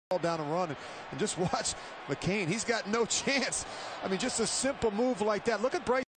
down and run, and just watch McCain. He's got no chance. I mean, just a simple move like that. Look at Brice.